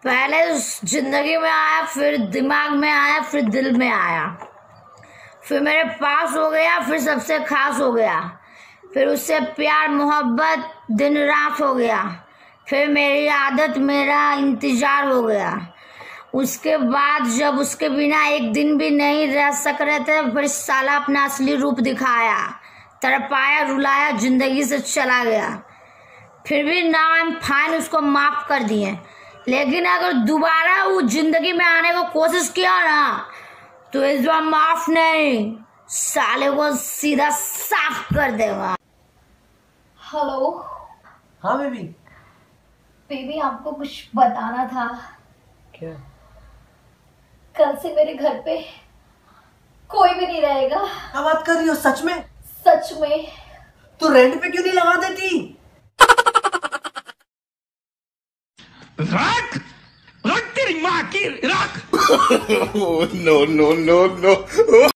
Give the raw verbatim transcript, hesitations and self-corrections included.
पहले जिंदगी में आया, फिर दिमाग में आया, फिर दिल में आया, फिर मेरे पास हो गया, फिर सबसे खास हो गया, फिर उससे प्यार मोहब्बत दिन रात हो गया, फिर मेरी आदत मेरा इंतजार हो गया। उसके बाद जब उसके बिना एक दिन भी नहीं रह सक रहे थे, फिर साला अपना असली रूप दिखाया, तड़पाया, रुलाया, जिंदगी से चला गया। फिर भी नाउ आई एम फाइन, उसको माफ कर दिए। लेकिन अगर दोबारा वो जिंदगी में आने को कोशिश किया ना, तो इस बार माफ नहीं, साले को सीधा साफ कर देगा। हेलो। हाँ बेबी। बेबी आपको कुछ बताना था। क्या? कल से मेरे घर पे कोई भी नहीं रहेगा। क्या बात कर रही हो? सच में? सच में। तो रेंट पे क्यों नहीं लगा देती? रख रख तेरी माँ की रख। No no no no